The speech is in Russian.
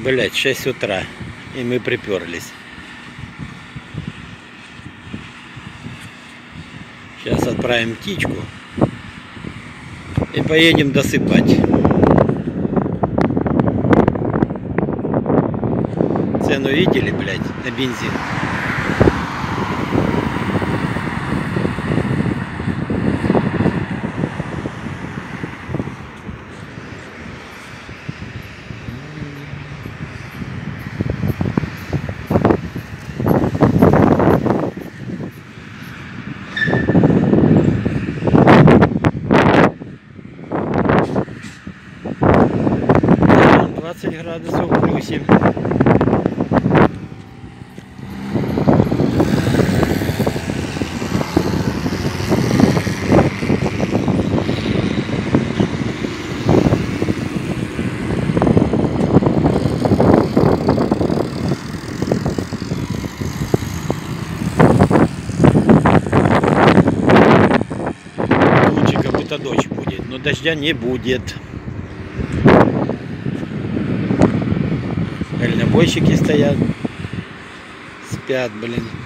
Блять, 6 утра, и мы приперлись. Сейчас отправим птичку и поедем досыпать. Цену видели, блять, на бензин? Градусов в плюсе. Лучше как будто дождь будет, но дождя не будет. Дальнобойщики стоят, спят, блин.